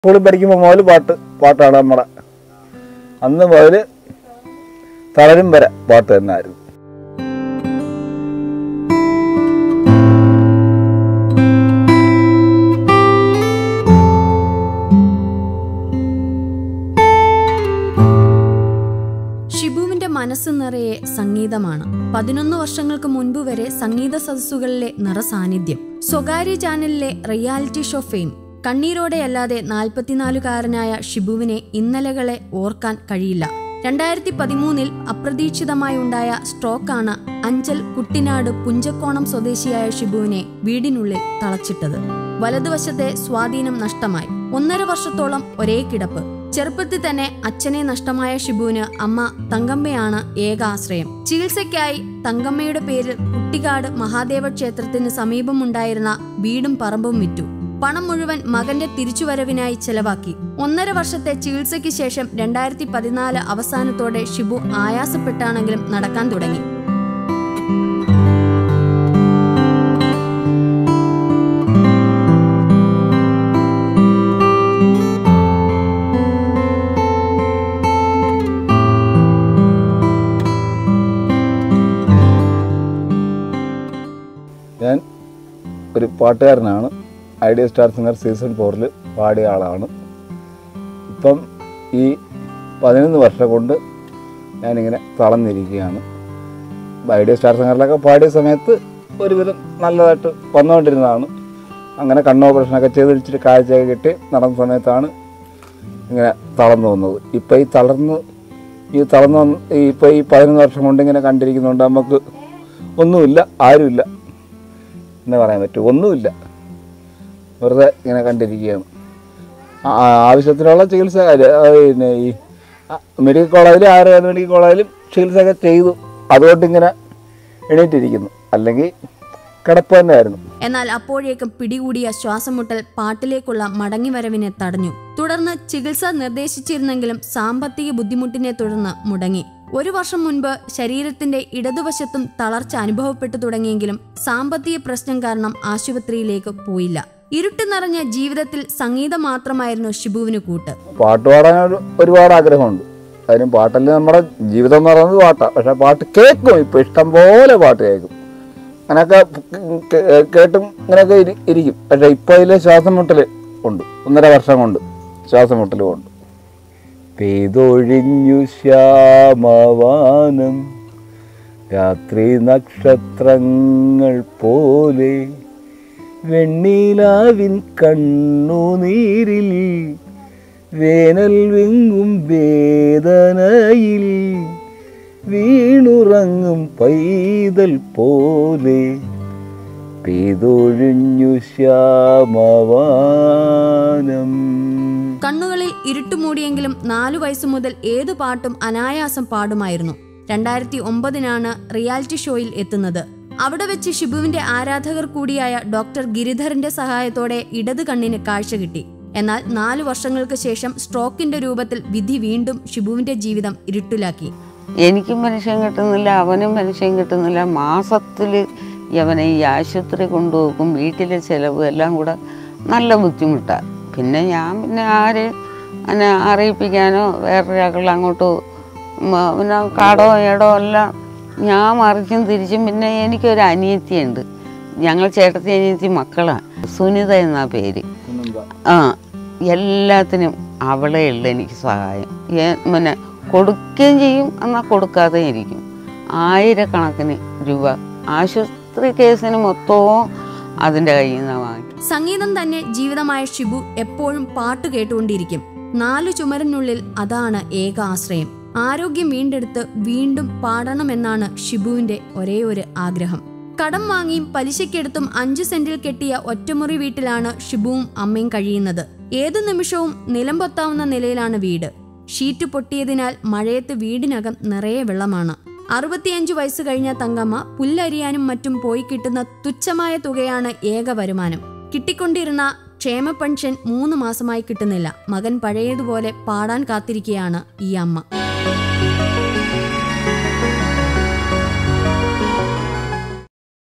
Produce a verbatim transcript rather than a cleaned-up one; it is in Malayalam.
സ്കൂളിൽ പഠിക്കുമ്പോൾ മുതൽ പാട്ട് പാട്ടാണ് നമ്മുടെ അന്ന് മുതൽ തളരും വരെ പാട്ട് തന്നെയായിരുന്നു. ഷിബുവിന്റെ മനസ്സ് നിറയെ സംഗീതമാണ്. പതിനൊന്ന് വർഷങ്ങൾക്ക് മുൻപ് വരെ സംഗീത സദസ്സുകളിലെ നിറസാന്നിധ്യം. സ്വകാര്യ ചാനലിലെ റിയാലിറ്റി ഷോ ഫെയിം. കണ്ണീരോടെയല്ലാതെ നാൽപ്പത്തിനാലുകാരനായ ഷിബുവിനെ ഇന്നലകളെ ഓർക്കാൻ കഴിയില്ല. രണ്ടായിരത്തി പതിമൂന്നിൽ അപ്രതീക്ഷിതമായി ഉണ്ടായ സ്ട്രോക്കാണ് അഞ്ചൽ കുട്ടിനാട് പുഞ്ചക്കോണം സ്വദേശിയായ ഷിബുവിനെ വീടിനുള്ളിൽ തളച്ചിട്ടത്. വലതുവശത്തെ സ്വാധീനം നഷ്ടമായി. ഒന്നര വർഷത്തോളം ഒരേ കിടപ്പ്. ചെറുപ്പത്തിൽ തന്നെ അച്ഛനെ നഷ്ടമായ ഷിബുവിന് അമ്മ തങ്കമ്മയാണ് ഏക ആശ്രയം. ചികിത്സയ്ക്കായി തങ്കമ്മയുടെ പേരിൽ കുട്ടിക്കാട് മഹാദേവ ക്ഷേത്രത്തിന് സമീപമുണ്ടായിരുന്ന വീടും പറമ്പും വിറ്റു. പണം മുഴുവൻ മകന്റെ തിരിച്ചുവരവിനായി ചെലവാക്കി. ഒന്നര വർഷത്തെ ചികിത്സയ്ക്ക് ശേഷം രണ്ടായിരത്തി പതിനാല് അവസാനത്തോടെ ഷിബു ആയാസപ്പെട്ടാണെങ്കിലും നടക്കാൻ തുടങ്ങി. ഞാൻ ഒരു പാട്ടുകാരനാണ്. ഐഡിയ സ്റ്റാർ സിംഗർ സീസൺ ഫോറിൽ പാടിയ ആളാണ്. ഇപ്പം ഈ പതിനൊന്ന് വർഷം കൊണ്ട് ഞാനിങ്ങനെ തളർന്നിരിക്കുകയാണ്. ഐഡിയ സ്റ്റാർ സിംഗറിലൊക്കെ പാടിയ സമയത്ത് ഒരുവിധം നല്ലതായിട്ട് വന്നുകൊണ്ടിരുന്നതാണ്. അങ്ങനെ കണ്ണ് ഓപ്പറേഷനൊക്കെ ചെയ്ത് ഇച്ചിരി കാഴ്ചയൊക്കെ കിട്ടി നടന്ന സമയത്താണ് ഇങ്ങനെ തളർന്നു വന്നത്. ഇപ്പം ഈ തളർന്ന് ഈ തളർന്ന് ഇപ്പോൾ ഈ പതിനൊന്ന് വർഷം കൊണ്ട് ഇങ്ങനെ കണ്ടിരിക്കുന്നുണ്ട്. നമുക്ക് ഒന്നുമില്ല, ആരുമില്ല എന്ന് പറയാൻ പറ്റും. ഒന്നുമില്ല, വെറുതെ ഇങ്ങനെ കണ്ടിരിക്കുകയാണ്. ആവശ്യത്തിനുള്ള ചികിത്സ പിന്നെ ഈ മെഡിക്കൽ കോളേജിലും ആയുർവേദ മെഡിക്കൽ കോളേജിലും ചികിത്സയൊക്കെ ചെയ്തു. അതുകൊണ്ട് ഇങ്ങനെ എണീറ്റിരിക്കുന്നു. അല്ലെങ്കിൽ കിടപ്പ് തന്നെയായിരുന്നു. എന്നാൽ അപ്പോഴേക്കും പിടികൂടിയ ശ്വാസം മുട്ടൽ പാട്ടിലേക്കുള്ള മടങ്ങിവരവിനെ തടഞ്ഞു. തുടർന്ന് ചികിത്സ നിർദ്ദേശിച്ചിരുന്നെങ്കിലും സാമ്പത്തിക ബുദ്ധിമുട്ടിനെ തുടർന്ന് മുടങ്ങി. ഒരു വർഷം മുൻപ് ശരീരത്തിന്റെ ഇടതുവശത്തും തളർച്ച അനുഭവപ്പെട്ടു തുടങ്ങിയെങ്കിലും സാമ്പത്തിക പ്രശ്നം കാരണം ആശുപത്രിയിലേക്ക് പോയില്ല. ഇരുട്ട് നിറഞ്ഞ ജീവിതത്തിൽ സംഗീതം മാത്രമായിരുന്നു ഷിബുവിന് കൂട്ട്. പാട്ട് പാടാൻ ഒരുപാട് ആഗ്രഹമുണ്ട്. അതിനും പാട്ടല്ലേ നമ്മുടെ ജീവിതം എന്ന് പറയുന്നത് പാട്ടാണ്. പക്ഷെ പാട്ട് കേൾക്കും. ഇപ്പം ഇഷ്ടം പോലെ പാട്ട് കേൾക്കും. അങ്ങനെയൊക്കെ കേട്ടും ഇങ്ങനെയൊക്കെ ഇരിക്കും. പക്ഷെ ഇപ്പോൾ അതിൽ ശ്വാസം മുട്ടൽ ഉണ്ട്. ഒന്നര വർഷം കൊണ്ട് ശ്വാസം മുട്ടലും ഉണ്ട്. പെയ്തൊഴിഞ്ഞു ശ്യാമവാനം രാത്രി നക്ഷത്രങ്ങൾ പോലെ വെണ്ണിലാവിൻ കണ്ണുനീരിൽ വേനൽ വെങ്ങും വേദനയിൽ വീണുറങ്ങും പൈതൽ പോലെ പെയ്തൊഴിഞ്ഞു ശ്യാമവാനം. കണ്ണുകളിൽ ഇരുട്ടുമൂടിയെങ്കിലും നാലു വയസ്സു മുതൽ ഏതു പാട്ടും അനായാസം പാടുമായിരുന്നു. രണ്ടായിരത്തി ഒമ്പതിനാണ് റിയാലിറ്റി ഷോയിൽ എത്തുന്നത്. അവിടെ വെച്ച് ഷിബുവിന്റെ ആരാധകർ കൂടിയായ ഡോക്ടർ ഗിരിധറിന്റെ സഹായത്തോടെ ഇടത് കണ്ണിന് കാഴ്ച കിട്ടി. എന്നാൽ നാലു വർഷങ്ങൾക്ക് ശേഷം സ്ട്രോക്കിന്റെ രൂപത്തിൽ വിധി വീണ്ടും ഷിബുവിന്റെ ജീവിതം ഇരുട്ടിലാക്കി. എനിക്കും മനുഷ്യൻ കിട്ടുന്നില്ല, അവനും മനുഷ്യൻ കിട്ടുന്നില്ല. മാസത്തിൽ അവനെ ഈ ആശുപത്രി കൊണ്ടുപോകും. വീട്ടിലെ ചിലവ് എല്ലാം കൂടെ നല്ല ബുദ്ധിമുട്ടാണ്. പിന്നെ ഞാൻ പിന്നെ ആര് എന്നെ അറിയിപ്പിക്കാനോ വേറൊരാൾ അങ്ങോട്ട് പിന്നെ കടോ ഏടോ എല്ലാം ഞാൻ മറിച്ചും തിരിച്ചും. പിന്നെ എനിക്കൊരു അനിയത്തിയുണ്ട്. ഞങ്ങൾ ചേട്ടത്തി അനിയത്തി മക്കളാണ്. സുനിത എന്നാ പേര്. ആ എല്ലാത്തിനും അവളേ ഉള്ളു എനിക്ക് സഹായം. പിന്നെ കൊടുക്കുകയും ചെയ്യും, എന്നാൽ കൊടുക്കാതെ ഇരിക്കും. ആയിരക്കണക്കിന് രൂപ ആശുപത്രി കേസിന് മൊത്തവും അതിൻ്റെ കയ്യിൽ നിന്നാണ് വാങ്ങി. സംഗീതം തന്നെ ജീവിതമായ ഷിബു എപ്പോഴും പാട്ട് കേട്ടുകൊണ്ടിരിക്കും. നാലു ചുമരിനുള്ളിൽ അതാണ് ഏക ആശ്രയം. ആരോഗ്യം വീണ്ടെടുത്ത് വീണ്ടും പാടണമെന്നാണ് ഷിബുവിന്റെ ഒരേ ഒരു ആഗ്രഹം. കടം വാങ്ങിയും പലിശക്കെടുത്തും അഞ്ചു സെന്റിൽ കെട്ടിയ ഒറ്റമുറി വീട്ടിലാണ് ഷിബുവും അമ്മയും കഴിയുന്നത്. ഏതു നിമിഷവും നിലംപൊത്താവുന്ന നിലയിലാണ് വീട്. ഷീറ്റ് പൊട്ടിയതിനാൽ മഴയത്ത് വീടിനകം നിറയെ വെള്ളമാണ്. അറുപത്തിയഞ്ചു വയസ്സ് കഴിഞ്ഞ തങ്കമ്മ പുല്ലരിയാനും മറ്റും പോയി കിട്ടുന്ന തുച്ഛമായ തുകയാണ് ഏക വരുമാനം. കിട്ടിക്കൊണ്ടിരുന്ന ക്ഷേമ പെൻഷൻ മൂന്ന് മാസമായി കിട്ടുന്നില്ല. മകൻ പഴയതുപോലെ പാടാൻ കാത്തിരിക്കുകയാണ് ഈ അമ്മ.